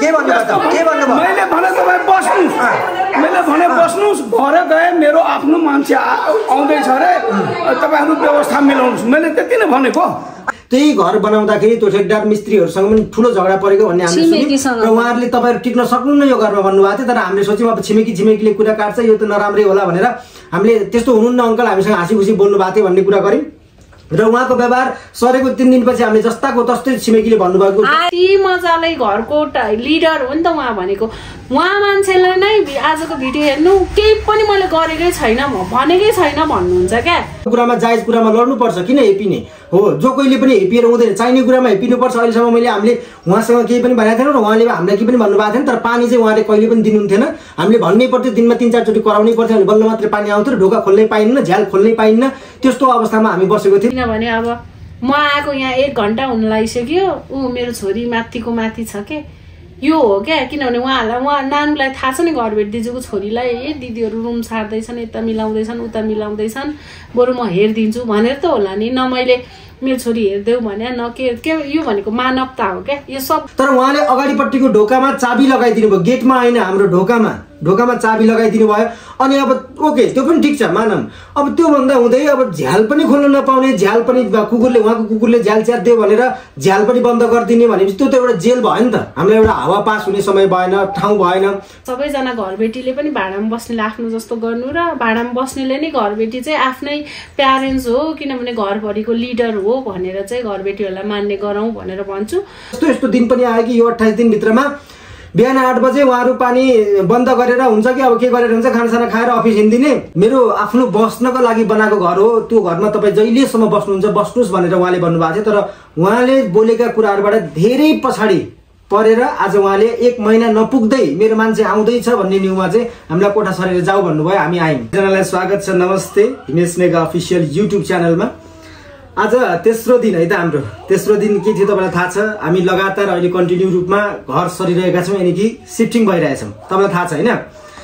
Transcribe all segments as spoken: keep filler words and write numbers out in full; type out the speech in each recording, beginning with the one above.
के भन्नु त के भन्नु भयो मैले भने तपाईँ बस्नुहोस् मैले भने बस्नुहोस् भरे गए मेरो आफ्नो मान्छे आउँदैछ रे तपाईँहरू व्यवस्था मिलाउनुहोस् मैले त्यति नै भनेको त्यही घर बनाउँदाखेरि त्यो ठेकदार मिस्त्रीहरूसँग पनि ठुलो झगडा परेको भन्ने हामीले सुन्यौँ र उहाँहरूले तपाईँहरू टिक्न सक्नुहुन्न यो घरमा भन्नुभएको थियो तर हामीले सोच्यौँ अब छिमेकी छिमेकीले कुरा काट्छ यो त नराम्रै होला भनेर हामीले त्यस्तो हुनुहुन्न अङ्कल हामीसँग हाँसी खुसी बोल्नु भएको थियो भन्ने कुरा गऱ्यौँ र उहाँको व्यवहार सरेको तीन दिनपछि हामीले जस्ताको तस्तै छिमेकीले भन्नुभएको यति मजाले घरको लिडर हो नि त उहाँ भनेको उहाँ मान्छेलाई नै आजको भिडियो हेर्नु केही पनि मैले गरेकै छैन म भनेकै छैन भन्नुहुन्छ क्या कुरामा जायज कुरामा लड्नुपर्छ किन हेपिने हो जो कोहीले पनि हेपिएर हुँदैन चाहिने कुरामा हेपिनुपर्छ अहिलेसम्म मैले हामीले उहाँसँग केही पनि भनेको थिएन र उहाँले हामीले केही पनि भन्नुभएको थिएन तर पानी चाहिँ उहाँले कहिले पनि दिनुहुन्थेन हामीले भन्नै पर्थ्यो दिनमा तिन चारचोटि कराउनै पर्थ्यो भने बल्ल मात्रै पानी आउँथ्यो ढोका खोल्नै पाइन्न झ्याल खोल्नै पाइन्न त्यस्तो अवस्थामा हामी बसेको थियौँ किनभने अब म आएको यहाँ एक घन्टा हुन लागिसक्यो ऊ मेरो छोरी माथिको माथि छ के यो हो क्या किनभने उहाँहरूलाई उहाँ नानुलाई थाहा छ नि घरबेट दिदीको छोरीलाई ए दिदीहरू रुम छाड्दैछन् यता मिलाउँदैछन् उता मिलाउँदैछन् बरु म हेरिदिन्छु भनेर त होला नि न मैले मेरो छोरी हेर्देऊ भने न के के यो भनेको मानवता हो क्या यो सब तर उहाँले अगाडिपट्टिको ढोकामा चाबी लगाइदिनु भयो गेटमा होइन हाम्रो ढोकामा ढोकामा चाबी लगाइदिनु भयो अनि अब ओके त्यो पनि ठिक छ मानम अब त्यो भन्दा हुँदै अब झ्याल पनि खोल्न नपाउने झ्याल पनि कुकुरले उहाँको कुकुरले झ्याल च्यात्दियो भनेर झ्याल पनि बन्द गरिदिने भनेपछि त्यो त एउटा जेल भयो नि त हामीलाई एउटा हावा पास हुने समय भएन ठाउँ भएन सबैजना घरबेटीले पनि भाडामा बस्नेले आफ्नो जस्तो गर्नु र भाडामा बस्नेले नै घरबेटी चाहिँ आफ्नै प्यारेन्ट्स हो किनभने घरभरिको लिडर हो भनेर चाहिँ घरबेटीहरूलाई मान्ने गरौँ भनेर भन्छु यस्तो यस्तो दिन पनि आयो कि यो अट्ठाइस दिनभित्रमा बिहान आठ बजे उहाँहरू पानी बन्द गरेर हुन्छ कि अब के गरेर हुन्छ खानासाना खाएर अफिस हिँड्दिने मेरो आफ्नो बस्नको लागि बनाएको घर हो त्यो घरमा तपाईँ जहिलेसम्म बस्नुहुन्छ बस्नुहोस् भनेर उहाँले भन्नुभएको थियो तर उहाँले बोलेका कुराहरूबाट धेरै पछाडि परेर आज उहाँले एक महिना नपुग्दै मेरो मान्छे आउँदैछ भन्ने न्युमा चाहिँ हामीलाई कोठा सरेर जाऊ भन्नुभयो हामी आयौँ जनालाई स्वागत छ नमस्ते हिमेश मेगा अफिसियल युट्युब च्यानलमा आज तेस्रो दिन है त हाम्रो तेस्रो दिन के थियो तपाईँलाई थाहा छ हामी लगातार अहिले कन्टिन्यू रूपमा घर सरिरहेका छौँ यानि कि सिफ्टिङ भइरहेछौँ तपाईँलाई थाहा छ होइन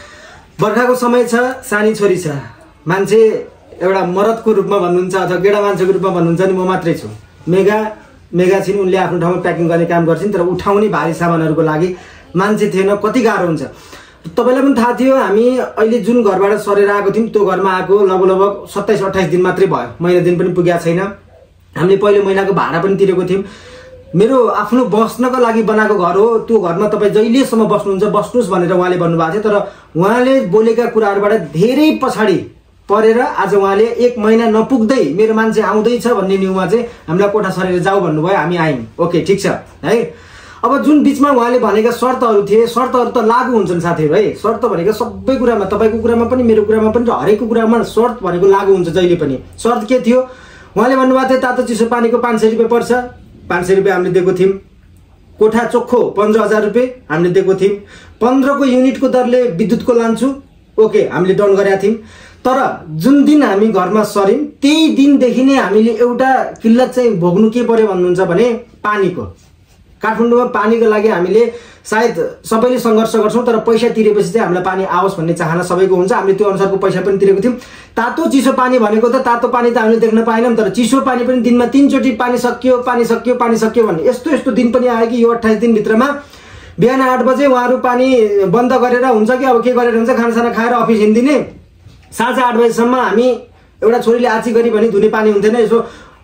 बर्खाको समय छ सानी छोरी छ मान्छे एउटा मरदको रूपमा भन्नुहुन्छ अथवा केटा मान्छेको रूपमा भन्नुहुन्छ नि म मात्रै छु मेगा मेगा छिन् उनले आफ्नो ठाउँमा प्याकिङ गर्ने काम गर्छिन् तर उठाउने भारी सामानहरूको लागि मान्छे थिएन कति गाह्रो हुन्छ तपाईँलाई पनि थाहा थियो हामी अहिले जुन घरबाट सरेर आएको थियौँ त्यो घरमा आएको लगभग लगभग सत्ताइस अट्ठाइस दिन मात्रै भयो महिना दिन पनि पुगेको छैन हामीले पहिलो महिनाको भाडा पनि तिरेको थियौँ मेरो आफ्नो बस्नको लागि बनाएको घर हो त्यो घरमा तपाईँ जहिलेसम्म बस्नुहुन्छ बस्नुहोस् भनेर उहाँले भन्नुभएको थियो तर उहाँले बोलेका कुराहरूबाट धेरै पछाडि परेर आज उहाँले एक महिना नपुग्दै मेरो मान्छे आउँदैछ भन्ने न्युमा चाहिँ हामीलाई कोठा सरेर जाऊ भन्नुभयो हामी आयौँ ओके ठिक छ है अब जुन बिचमा उहाँले भनेका शर्तहरू थिए शर्तहरू त लागू हुन्छन् साथीहरू है शर्त भनेको सबै कुरामा तपाईँको कुरामा पनि मेरो कुरामा पनि र हरेकको कुरामा शर्त भनेको लागू हुन्छ जहिले पनि शर्त के थियो उहाँले भन्नुभएको थियो तातो चिसो पानीको पाँच सय रुपियाँ पर्छ पाँच सय रुपियाँ हामीले दिएको थियौँ कोठा चोखो पन्ध्र हजार रुपियाँ हामीले दिएको थियौँ पन्ध्रको युनिटको दरले विद्युतको लान्छु ओके हामीले डन गरेका थियौँ तर जुन दिन हामी घरमा सर्यौँ त्यही दिनदेखि नै हामीले एउटा किल्लत चाहिँ भोग्नु के पर्यो भन्नुहुन्छ भने पानीको काठमाडौँमा पानीको लागि हामीले सायद सबैले सङ्घर्ष गर्छौँ तर पैसा तिरेपछि चाहिँ हामीलाई पानी आओस् भन्ने चाहना सबैको हुन्छ हामीले त्यो अनुसारको पैसा पनि तिरेको थियौँ तातो चिसो पानी भनेको त तातो पानी त हामीले देख्न पाएनौँ तर चिसो पानी पनि दिनमा तीनचोटि पानी सकियो पानी सकियो पानी सकियो भन्ने यस्तो यस्तो दिन पनि आयो कि यो अट्ठाइस दिनभित्रमा बिहान आठ बजे उहाँहरू पानी बन्द गरेर हुन्छ कि अब के गरेर हुन्छ खानासाना खाएर अफिस हिँड्दिने साँझ आठ बजीसम्म हामी एउटा छोरीले आची गरी भने धुने पानी हुन्थेन यसो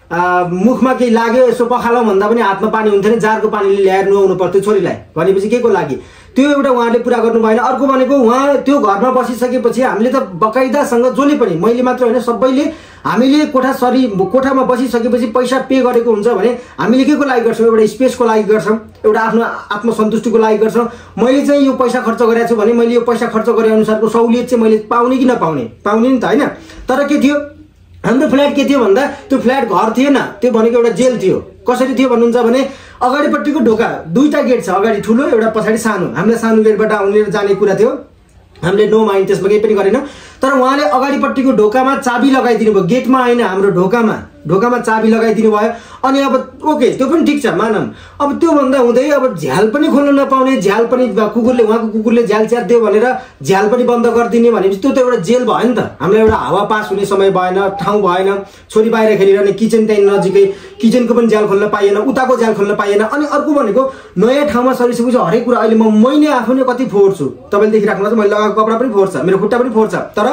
मुखमा केही लाग्यो यसो पखालौँ भन्दा पनि हातमा पानी हुन्थेन जारको पानीले ल्याएर नुहाउनु पर्थ्यो छोरीलाई भनेपछि के को लागि त्यो एउटा उहाँले पुरा गर्नु भएन अर्को भनेको उहाँ त्यो घरमा बसिसकेपछि हामीले त बकाइदासँग जसले पनि मैले मात्र होइन सबैले हामीले कोठा सरी कोठामा बसिसकेपछि पैसा पे गरेको हुन्छ भने हामीले के को लागि गर्छौँ एउटा स्पेसको लागि गर्छौँ एउटा आफ्नो आत्मसन्तुष्टिको लागि गर्छौँ मैले चाहिँ यो पैसा खर्च गरेको छु भने मैले यो पैसा खर्च गरे अनुसारको सहुलियत चाहिँ मैले पाउने कि नपाउने पाउने नि त होइन तर के थियो हाम्रो फ्ल्याट के थियो भन्दा त्यो फ्ल्याट घर थिएन त्यो भनेको एउटा जेल थियो कसरी थियो भन्नुहुन्छ भने अगाडिपट्टिको ढोका दुईटा गेट छ अगाडि ठुलो एउटा पछाडि सानो हामीले सानो गेटबाट आउने जाने कुरा थियो हामीले नो माइन्ड त्यसमा केही पनि गरेन तर उहाँले अगाडिपट्टिको ढोकामा चाबी लगाइदिनु भयो गेटमा होइन हाम्रो ढोकामा ढोकामा चाबी लगाइदिनु भयो अनि अब ओके त्यो पनि ठिक छ मानम। अब त्यो भन्दा हुँदै अब झ्याल पनि खोल्न नपाउने, झ्याल पनि कुकुरले उहाँको कुकुरले झ्याल च्यात्दियो भनेर झ्याल पनि बन्द गरिदिने भनेपछि त्यो त एउटा जेल भयो नि त। हामीलाई एउटा हावा पास हुने समय भएन, ठाउँ भएन, छोरी बाहिर खेलिरहने, किचन त्यहीँ नजिकै, किचनको पनि झ्याल खोल्न पाइएन, उताको झ्याल खोल्न पाइएन। अनि अर्को भनेको नयाँ ठाउँमा सरिसकेपछि हरेक कुरा अहिले म मैले आफू नै कति फोहोर्छु, तपाईँले देखिराख्नु छ, मैले लगाएको कपडा पनि फोहोर्छ, मेरो खुट्टा पनि फोहोर्छ। तर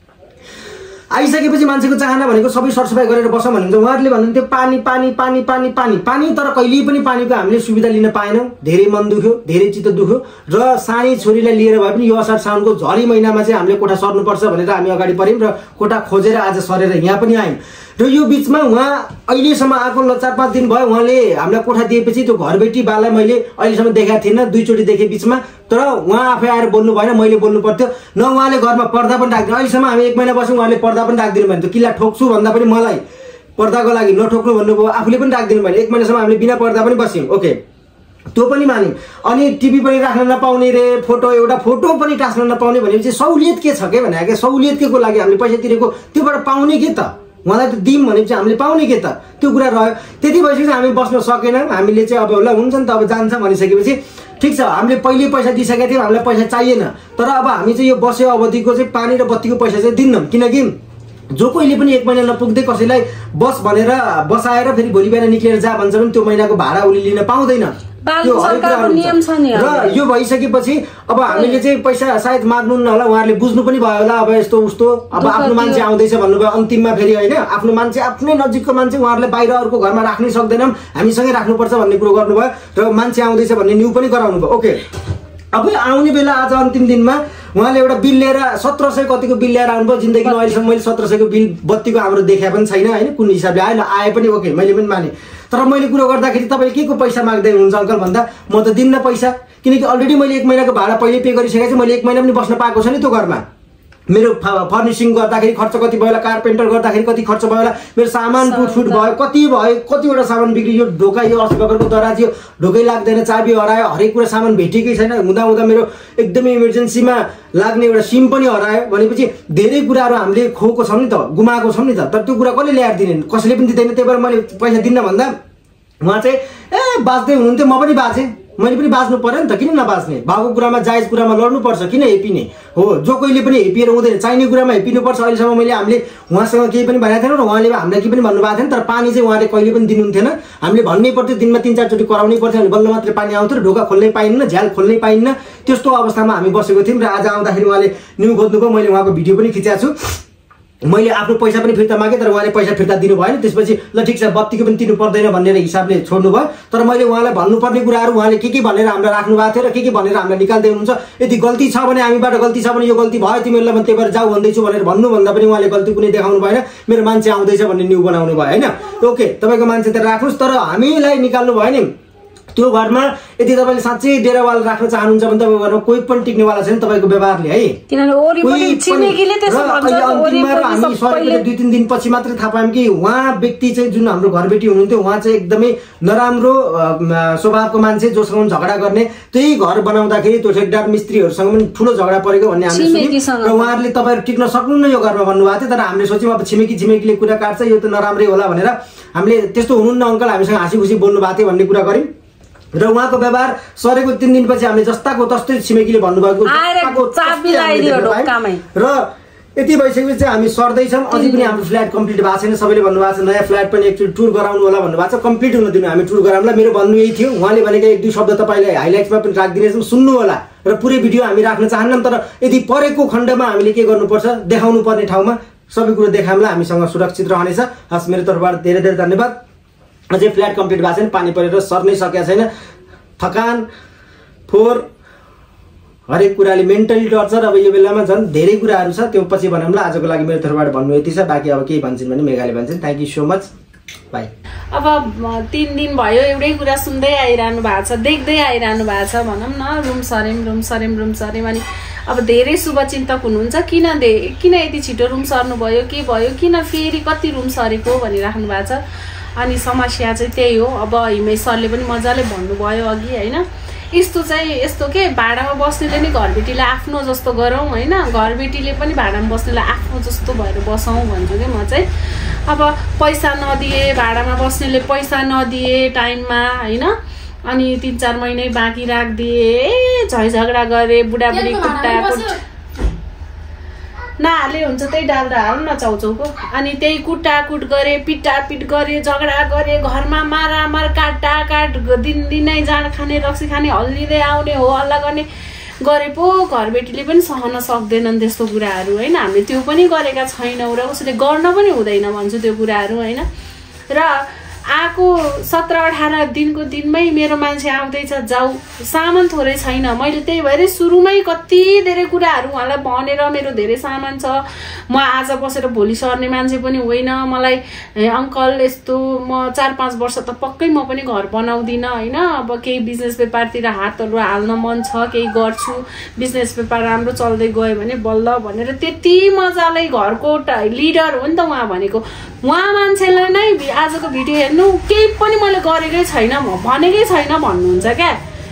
आइसकेपछि मान्छेको चाहना भनेको सबै सरसफाइ गरेर बसौँ भन्नुहुन्छ। उहाँहरूले भन्नुहुन्थ्यो पानी पानी पानी पानी पानी पानी, तर कहिल्यै पनि पानीको हामीले सुविधा लिन पाएनौँ। धेरै मन दुख्यो, धेरै चित्त दुख्यो र सानै छोरीलाई लिएर भए पनि यो असार साउनको झरी महिनामा चाहिँ हामीले कोठा सर्नुपर्छ भनेर हामी अगाडि बढ्यौँ र कोठा खोजेर आज सरेर यहाँ पनि आयौँ। र यो बिचमा उहाँ अहिलेसम्म आएको चार पाँच दिन भयो, उहाँले हामीलाई कोठा दिएपछि त्यो घरबेटी बालाई मैले अहिलेसम्म देखाएको थिइनँ, दुईचोटि देखेँ बिचमा। तर उहाँ आफै आएर बोल्नु भएन, मैले बोल्नु पर्थ्यो। न उहाँले घरमा पर्दा पनि राख्दैन, अहिलेसम्म हामी एक महिना बस्यौँ, उहाँले पर्दा पनि राखिदिनु भयो। त्यो किल्ला ठोक्छु भन्दा पनि मलाई पर्दाको लागि नठोक्नु भन्नुभयो, आफूले पनि राखिदिनु भयो। एक महिनासम्म हामीले बिना पर्दा पनि बस्यौँ, ओके त्यो पनि मान्यौँ। अनि टिभी पनि राख्न नपाउने रे, फोटो एउटा फोटो पनि टाँच्न नपाउने भनेपछि सहुलियत के छ के भने क्या, सहुलियत के को लागि हामीले पैसा तिरेको त्योबाट पाउने के त, उहाँलाई त दिउँ भनेपछि हामीले पाउने के त, त्यो कुरा रह्यो। त्यति भइसकेपछि हामी बस्न सकेनौँ। हामीले चाहिँ अब ल हुन्छ नि त, अब जान्छ भनिसकेपछि ठिक छ, हामीले पहिले पैसा दिइसकेका थियौँ, हामीलाई पैसा चाहिएन। तर अब हामी चाहिँ यो बस्यो अवधिको चाहिँ पानी र बत्तीको पैसा चाहिँ दिन्नौँ, किनकि जो कोहीले पनि एक महिना नपुग्दै कसैलाई बस भनेर बसाएर फेरि भोलि बिहान निक्लेर जा भन्छ भने त्यो महिनाको भाडा उसले लिन पाउँदैन। त्यो हरेक कुरा नियम छ नि। र यो भइसकेपछि अब हामीले चाहिँ पैसा सायद माग्नुहुन्न होला, उहाँहरूले बुझ्नु पनि भयो होला अब यस्तो उस्तो, अब आफ्नो मान्छे आउँदैछ भन्नुभयो अन्तिममा फेरि होइन, आफ्नो मान्छे आफ्नै नजिकको मान्छे उहाँहरूले बाहिर अर्को घरमा राख्नै सक्दैनौँ, हामीसँगै राख्नुपर्छ भन्ने कुरो गर्नुभयो र मान्छे आउँदैछ भन्ने न्यु पनि गराउनु भयो। ओके अब आउने बेला आज अन्तिम दिनमा उहाँले एउटा बिल लिएर सत्र सय कतिको बिल लिएर आउनुभयो। जिन्दगीमा अहिलेसम्म मैले सत्र सयको बिल बत्तीको हाम्रो देखा पनि छैन होइन, कुन हिसाबले आयो आए पनि ओके मैले पनि माने। तर मैले कुरो गर्दाखेरि तपाईँले के को पैसा माग्दै हुनुहुन्छ अङ्कल भन्दा म त दिन्न पैसा, किनकि अलरेडी मैले एक महिनाको भाडा पहिले पे गरिसकेको छु, मैले एक महिना पनि बस्न पाएको छ नि त्यो घरमा। मेरो फर्निसिङ गर्दाखेरि खर्च कति भयो होला, कारपेन्टर गर्दाखेरि कति खर्च भयो होला, मेरो सामान टुटफुट भयो, कति भयो, कतिवटा सामान बिग्रियो, ढोका यो अस्तिको दराजियो, ढोकै लाग्दैन, चाबी हरायो, हरेक कुरा सामान भेटेकै छैन, हुँदा हुँदा मेरो एकदमै इमर्जेन्सीमा लाग्ने एउटा सिम पनि हरायो भनेपछि धेरै कुराहरू हामीले खोएको छौँ नि त, गुमाएको छौँ नि त। तर त्यो कुरा कसले ल्याएर दिने, कसैले पनि दिँदैन। त्यही भएर मैले पैसा दिन्न भन्दा उहाँ चाहिँ ए बाँच्दै हुनुहुन्थ्यो, म पनि बाँचेँ, मैले पनि बाँच्नु पर्यो नि त, किन नबाँच्ने, भएको कुरामा जायज कुरामा लड्नुपर्छ, किन हेपिने हो, जो कोहीले पनि हेपिएर हुँदैन, चाहिने कुरामा हेपिनुपर्छ। अहिलेसम्म मैले हामीले उहाँसँग केही पनि भनेको थिएन र उहाँले हामीलाई केही पनि भन्नुभएको थिएन। तर पानी चाहिँ उहाँले कहिले पनि दिनुहुन्थेन, हामीले भन्नै पर्थ्यो, दिनमा तिन चारचोटि कराउनै पर्थ्यो भने बल्ल मात्रै पानी आउँथ्यो र ढोका खोल्नै पाइन्न, झ्याल खोल्नै पाइन्न। त्यस्तो अवस्थामा हामी बसेको थियौँ र आज आउँदाखेरि उहाँले न्यु खोज्नुभयो, मैले उहाँको भिडियो पनि खिचेको छु। मैले आफ्नो पैसा पनि फिर्ता मागेँ तर उहाँले पैसा फिर्ता दिनु भएन। त्यसपछि ल ठिक छ बत्तीको पनि तिर्नु पर्दैन भन्ने हिसाबले छोड्नु भयो। तर मैले उहाँलाई भन्नुपर्ने कुराहरू उहाँले के के भनेर हामीलाई राख्नु भएको थियो र के के भनेर हामीलाई निकाल्दै हुनुहुन्छ। यदि गल्ती छ भने हामीबाट गल्ती छ भने यो गल्ती भयो तिमीहरूलाई म त्यही भएर जाऊ भन्दैछु भनेर भन्नुभन्दा पनि उहाँले गल्ती कुनै देखाउनु भएन। मेरो मान्छे आउँदैछ भन्ने न्यु बनाउनु भयो होइन। ओके तपाईँको मान्छे त राख्नुहोस् तर हामीलाई निकाल्नु भयो नि। त्यो घरमा यदि तपाईँले साँच्चै डेरावाल राख्न चाहनुहुन्छ भने तपाईँको घरमा कोही पनि टिक्नेवाला छैन तपाईँको व्यवहारले है। हामी दुई तिन दिनपछि मात्रै थाहा पायौँ कि उहाँ व्यक्ति चाहिँ जुन हाम्रो घरबेटी हुनुहुन्थ्यो उहाँ चाहिँ एकदमै नराम्रो स्वभावको मान्छे जोसँग झगडा गर्ने। त्यही घर बनाउँदाखेरि त्यो ठेकदार मिस्त्रीहरूसँग पनि ठुलो झगडा परेको भन्ने हामीले सुन्यौँ र उहाँहरूले तपाईँहरू टिक्न सक्नुहुन्न यो घरमा भन्नुभएको थियो। तर हामीले सोच्यौँ अब छिमेकी छिमेकीले कुरा काट्छ यो त नराम्रै होला भनेर हामीले त्यस्तो हुनुहुन्न अङ्कल हामीसँग हाँसी खुसी बोल्नु भएको थियो भन्ने कुरा गऱ्यौँ र उहाँको व्यवहार सरेको तीन दिनपछि हामीले जस्ताको तस्तै छिमेकीले भन्नुभएको र यति भइसकेपछि चाहिँ हामी सर्दैछौँ। अझै पनि हाम्रो फ्ल्याट कम्प्लिट भएको छैन। सबैले भन्नुभएको छ नयाँ फ्ल्याट पनि एकचोटि टुर गराउनु होला भन्नुभएको छ। कम्प्लिट हुन दिनु हामी टुर गराउँला। मेरो भन्नु यही थियो। उहाँले भनेको एक दुई शब्द तपाईँलाई हाइलाइट्समा पनि राखिदिनेछौँ सुन्नु होला र पुरै भिडियो हामी राख्न चाहन्नौँ। तर यदि परेको खण्डमा हामीले के गर्नुपर्छ देखाउनु पर्ने ठाउँमा सबै कुरो देखाउँला हामीसँग सुरक्षित रहनेछ। हस् मेरो तर्फबाट धेरै धेरै धन्यवाद। अझै फ्ल्याट कम्प्लिट भएको छैन पानी परेर सर्नै सकेको छैन। थकान फोहोर हरेक कुराले मेन्टली टर्चर अब यो बेलामा झन् धेरै कुराहरू छ त्यो पछि भनौँला। आजको लागि मेरो तर्फबाट भन्नु यति छ। बाँकी अब केही भन्छन् भने मेघाले भन्छन्। Thank you so much bye. अब तीन दिन भयो एउटै कुरा सुन्दै आइरहनु भएको छ देख्दै आइरहनु भएको छ भनौँ न। रुम सरेम रुम सरेम रुम सरेम अनि अब धेरै शुभचिन्तक हुनुहुन्छ किन दे किन यति छिटो रुम सर्नु भयो के भयो किन फेरि कति रुम सरेको भनिराख्नु भएको छ। अनि समस्या चाहिँ त्यही हो। अब हिमेश सरले पनि मजाले भन्नुभयो अघि होइन यस्तो चाहिँ यस्तो के भाडामा बस्नेले नि घरबेटीलाई आफ्नो जस्तो गरौँ होइन, घरबेटीले पनि भाडामा बस्नेलाई आफ्नो जस्तो भएर बसौँ भन्छु कि म चाहिँ। अब पैसा नदिए, भाडामा बस्नेले पैसा नदिए टाइममा होइन, अनि तिन चार महिनै बाँकी राखिदिए, झै झगडा गरे, बुढाबुढी कुट्टाकुट नहाले हुन्छ त्यही डाल्दा हाल न चाउचाउको, अनि त्यही कुटाकुट गरे, पिटापिट गरे, झगडा गरे, घरमा मारामार काटाकाट, दिन दिनै जाँड खाने रक्सी खाने, हल्लिँदै आउने हो हल्ला गर्ने गरे पो घरबेटीले पनि सहन सक्दैनन् त्यस्तो कुराहरू होइन। हामीले त्यो पनि गरेका छैनौँ र उसले गर्न पनि हुँदैन भन्छु त्यो कुराहरू होइन। र आएको सत्र अठार दिनको दिनमै मेरो मान्छे आउँदैछ, जाऊ, सामान थोरै छैन। मैले त्यही भएर सुरुमै कति धेरै कुराहरू उहाँलाई भनेर, मेरो धेरै सामान छ, म आज बसेर भोलि सर्ने मान्छे पनि होइन, मलाई अङ्कल यस्तो म चार पाँच वर्ष त पक्कै म पनि घर बनाउँदिनँ होइन, अब केही बिजनेस व्यापारतिर हातहरू हाल्न मन छ, केही गर्छु, बिजनेस व्यापार राम्रो चल्दै गयो भने बल्ल भनेर त्यति मजाले घरको लिडर हो नि त उहाँ भनेको। उहाँ मान्छेलाई नै आजको भिडियो हेर्नु केही पनि मैले गरेकै छैन, म भनेकै छैन भन्नुहुन्छ क्या,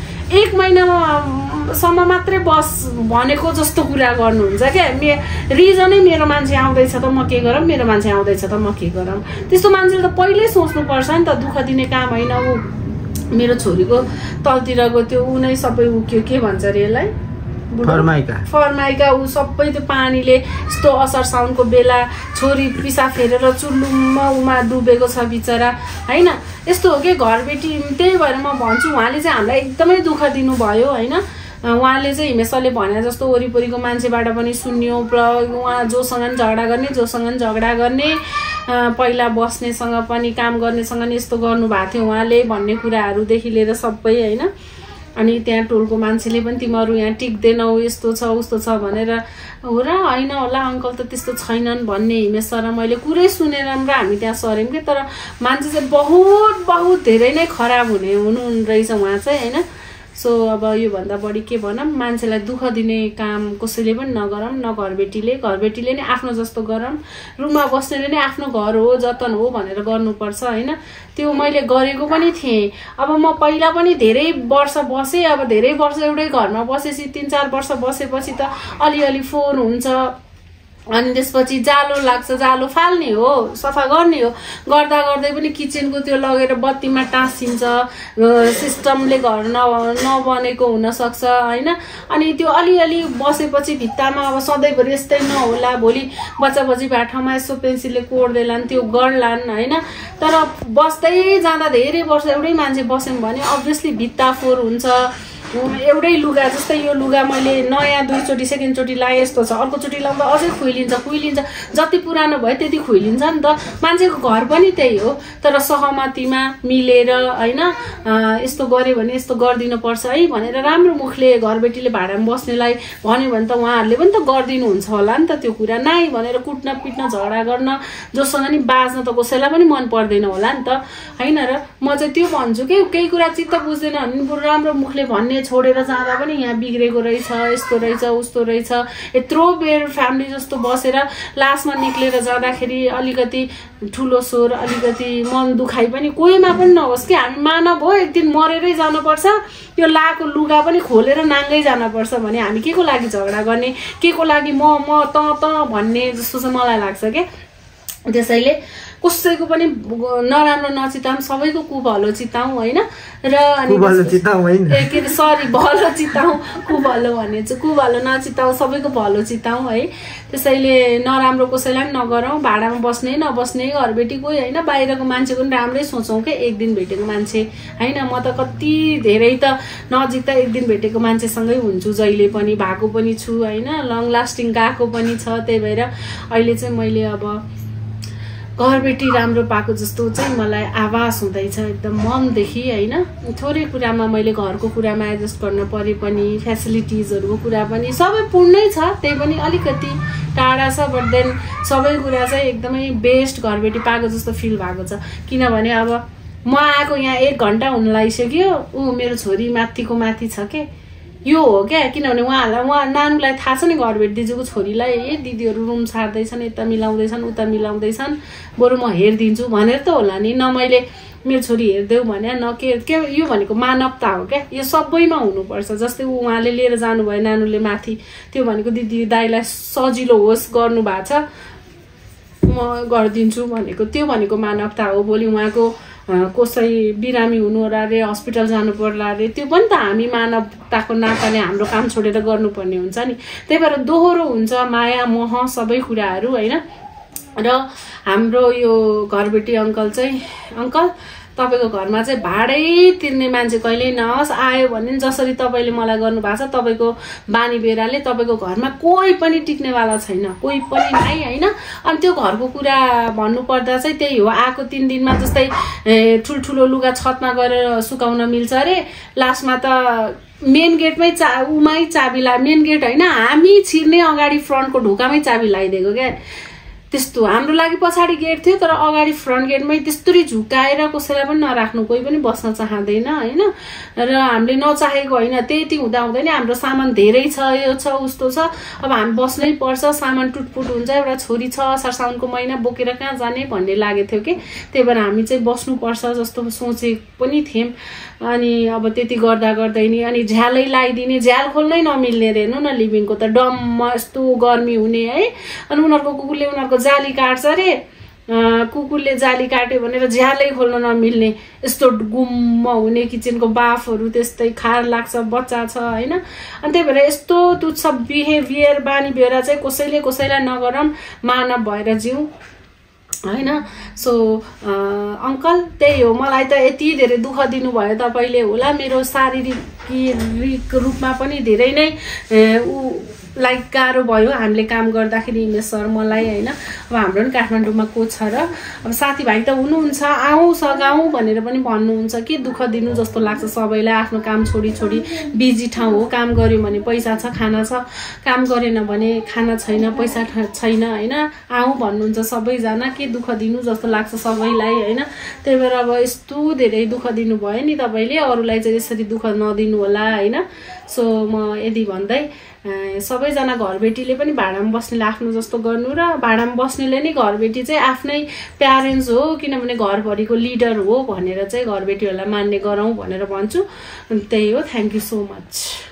एक महिनासम्म मात्रै बस भनेको जस्तो कुरा गर्नुहुन्छ क्या। मे रिजनै मेरो मान्छे आउँदैछ त म के गरौँ, मेरो मान्छे आउँदैछ त म के गरौँ। त्यस्तो मान्छेले त पहिल्यै सोच्नुपर्छ नि त, दुःख दिने काम होइन। ऊ मेरो छोरीको तलतिरको त्यो ऊ नै सबै ऊ के के भन्छ अरे यसलाई, फर्माइका फर्माइका ऊ सबै त्यो पानीले यस्तो असर साउनको बेला छोरी पिसा फेरेर चुल्लुमा उमा डुबेको छ बिचरा होइन। यस्तो हो कि घरबेटी, त्यही भएर म भन्छु उहाँले चाहिँ हामीलाई एकदमै दुःख दिनुभयो होइन। उहाँले चाहिँ हिमेशले भने जस्तो वरिपरिको मान्छेबाट पनि सुन्यो, उहाँ जोसँग झगडा गर्ने जोसँग झगडा गर्ने, पहिला बस्नेसँग पनि काम गर्नेसँग नि यस्तो गर्नुभएको थियो उहाँले भन्ने कुराहरूदेखि लिएर सबै होइन। अनि त्यहाँ टोलको मान्छेले पनि तिमीहरू यहाँ टिक्दैनौ, यस्तो छ उस्तो छ भनेर, हो र होइन होला अङ्कल त त्यस्तो छैनन् भन्ने हिमेश सर मैले कुरै सुनेर र हामी त्यहाँ सऱ्यौँ कि। तर मान्छे चाहिँ बहुत बहुत धेरै नै खराब हुने हुनु रहेछ उहाँ चाहिँ होइन। सो अब योभन्दा बढी के भनौँ, मान्छेलाई दुःख दिने काम कसैले पनि नगरौँ, न घरबेटीले, घरबेटीले नै आफ्नो जस्तो गरौँ, रुममा बस्नेले नै आफ्नो घर हो जतन हो भनेर गर्नुपर्छ होइन। त्यो मैले गरेको पनि थिएँ। अब म पहिला पनि धेरै वर्ष बसेँ, अब धेरै वर्ष एउटै घरमा बसेपछि तिन चार वर्ष बसेपछि त अलिअलि फोन हुन्छ, अनि त्यसपछि जालो लाग्छ, जालो फाल्ने हो, सफा गर्ने हो, गर्दा गर्दै पनि किचनको त्यो लगेर बत्तीमा टाँसिन्छ, सिस्टमले घर न नबनेको हुनसक्छ होइन। अनि त्यो अलिअलि बसेपछि भित्तामा अब सधैँभरि यस्तै नहोला, भोलि बच्चा बच्ची भए ठाउँमा यसो पेन्सिलले कोर्दैलान्, त्यो गर्लान् होइन। तर बस्दै जाँदा धेरै वर्ष एउटै मान्छे बस्यौँ भने अभियसली भित्ता फोहोर हुन्छ। एउटै लुगा, जस्तै यो लुगा मैले नयाँ दुईचोटि सेकेन्डचोटि लाएँ यस्तो छ, अर्कोचोटि लाउँदा अझै खुइलिन्छ खुइलिन्छ जति पुरानो भयो त्यति खुइलिन्छ नि त। मान्छेको घर पनि त्यही हो, तर सहमतिमा मिलेर होइन यस्तो गऱ्यो भने यस्तो गरिदिनुपर्छ है भनेर राम्रो मुखले घरबेटीले भाडामा बस्नेलाई भन्यो भने त उहाँहरूले पनि त गरिदिनुहुन्छ होला नि त त्यो कुरा। नाइ भनेर कुट्न पिट्न झगडा गर्न जोसँग नि बाँच्न त कसैलाई पनि मन पर्दैन होला नि त होइन। र म चाहिँ त्यो भन्छु कि केही कुरा चित्त बुझ्दैन भने बरु राम्रो मुखले भन्ने, छोडेर जाँदा पनि यहाँ बिग्रेको रहेछ, यस्तो रहेछ उस्तो रहेछ, यत्रो बेर फ्यामिली जस्तो बसेर लास्टमा निक्लेर जाँदाखेरि अलिकति ठुलो स्वर, अलिकति मन दुखाइ पनि कोहीमा पनि नहोस् कि हामी मानव हो, एक दिन मरेरै जानुपर्छ, त्यो लाएको लुगा पनि खोलेर नाङ्गै जानुपर्छ भने हामी के को लागि झगडा गर्ने, के को लागि म म त त भन्ने जस्तो चाहिँ मलाई लाग्छ क्या। त्यसैले कसैको पनि नराम्रो नचिताउँ, सबैको कुभलो चिताउँ होइन। र अनि ए के अरे सरी भलो चिताउँ, कुभलो भन्ने चाहिँ कुभलो नचिताउँ, सबैको भलो चिताउँ है। त्यसैले नराम्रो कसैलाई पनि नगरौँ, भाडामा बस्ने नबस्ने घरबेटी कोही होइन, बाहिरको मान्छेको पनि राम्रै सोचौँ क्या। एक दिन भेटेको मान्छे होइन, म त कति धेरै त नजिक त एक दिन भेटेको मान्छेसँगै हुन्छु, जहिले पनि भएको पनि छु होइन, लङ लास्टिङ गएको पनि छ। त्यही भएर अहिले चाहिँ मैले अब घरबेटी राम्रो पाएको जस्तो चाहिँ मलाई आभास हुँदैछ एकदम मनदेखि होइन। थोरै कुरामा मैले घरको कुरामा एडजस्ट गर्न परे पनि, फेसिलिटिजहरूको कुरा पनि सबै पूर्णै छ, त्यही पनि अलिकति टाढा छ, बट देन सबै कुरा चाहिँ एकदमै बेस्ट घरबेटी पाएको जस्तो फिल भएको छ। किनभने अब म आएको यहाँ एक घन्टा हुन लागिसक्यो, ऊ मेरो छोरी माथिको माथि छ के, यो हो क्या किनभने उहाँहरूलाई उहाँ नानुलाई थाहा छ नि घरबेट दिदीको छोरीलाई ए दिदीहरू रुम छाड्दैछन् यता मिलाउँदैछन् उता मिलाउँदैछन् बरु म हेरिदिन्छु भनेर त होला नि न मैले मेरो छोरी हेरिदेऊ भने न के के यो भनेको मानवता हो क्या यो सबैमा हुनुपर्छ जस्तै उहाँले लिएर जानुभयो नानुले माथि त्यो भनेको दिदी दाइलाई सजिलो होस् गर्नु भएको छ म गरिदिन्छु भनेको त्यो भनेको मानवता हो भोलि उहाँको कसै बिरामी हुनु होला अरे हस्पिटल जानु पर्ला अरे त्यो पनि त हामी मानवताको नाताले हाम्रो काम छोडेर गर्नुपर्ने हुन्छ नि त्यही भएर दोहोरो हुन्छ माया मोह सबै कुराहरू होइन र हाम्रो यो घरबेटी अङ्कल चाहिँ अङ्कल तपाईँको घरमा चाहिँ भाडै तिर्ने मान्छे कहिल्यै नहोस् आयो भने जसरी तपाईँले मलाई गर्नुभएको छ तपाईँको बानी बेराले तपाईँको घरमा कोही पनि टिक्नेवाला छैन कोही पनि नै होइन अनि त्यो घरको कुरा भन्नुपर्दा चाहिँ त्यही हो आएको तिन दिनमा जस्तै ठुल्ठुलो लुगा छतमा गएर सुकाउन मिल्छ अरे लास्टमा त मेन गेटमै चा उमै चाबी ला मेन गेट होइन हामी छिर्ने अगाडि फ्रन्टको ढोकामै चाबी लगाइदिएको क्या त्यस्तो हाम्रो लागि पछाडि गेट थियो तर अगाडि फ्रन्ट गेटमै त्यस्तरी झुकाएर कसैलाई पनि नराख्नु कोही पनि बस्न चाहँदैन होइन र हामीले नचाहेको होइन त्यति हुँदा हुँदैन हाम्रो सामान धेरै छ यो छ उस्तो छ अब हामी बस्नै पर्छ सामान टुटपुट हुन्छ एउटा छोरी छ असार साउनको महिना बोकेर कहाँ जाने भन्ने लागेको थियो कि त्यही भएर हामी चाहिँ बस्नुपर्छ जस्तो सोचेको पनि थियौँ अनि अब त्यति गर्दा गर्दै नि अनि झ्यालै लगाइदिने झ्याल खोल्नै नमिल्ने रे हेर्नु न लिभिङको त डममा यस्तो गर्मी हुने है अनि उनीहरूको कुकुरले उनीहरूको जाली काट्छ अरे कुकुरले जाली काट्यो भनेर झ्यालै खोल्न नमिल्ने यस्तो गुम्म हुने किचनको बाफहरू त्यस्तै खार लाग्छ बच्चा छ होइन अनि त्यही भएर यस्तो तुच्छ बिहेभियर बानी बेहोरा चाहिँ कसैले कसैलाई नगरौँ मानव भएर जिउँ होइन सो अङ्कल त्यही हो मलाई त यति धेरै दुःख दिनुभयो तपाईँले होला मेरो शारीरिक रूपमा पनि धेरै नै ऊ लाइक गाह्रो भयो हामीले काम गर्दाखेरि इमेज सर मलाई होइन अब हाम्रो पनि काठमाडौँमा को छ र अब साथीभाइ त हुनुहुन्छ आउँ सघाउँ भनेर पनि भन्नुहुन्छ कि दुःख दिनु जस्तो लाग्छ सबैलाई आफ्नो काम छोडी छोडी बिजी ठाउँ हो काम गऱ्यो भने पैसा छ खाना छ काम गरेन भने खाना छैन पैसा छैन होइन आउँ भन्नुहुन्छ सबैजना के दुःख दिनु जस्तो लाग्छ सबैलाई होइन त्यही भएर अब यस्तो धेरै दुःख दिनुभयो नि तपाईँले अरूलाई चाहिँ यसरी दुःख नदिनु होला होइन सो म यदि भन्दै सबैजना घरबेटीले पनि भाडामा बस्नेले आफ्नो जस्तो गर्नु र भाडामा बस्नेले नै घरबेटी चाहिँ आफ्नै प्यारेन्ट्स हो किनभने घरभरिको लिडर हो भनेर चाहिँ घरबेटीहरूलाई मान्ने गरौँ भनेर भन्छु त्यही हो थ्याङ्क यू सो मच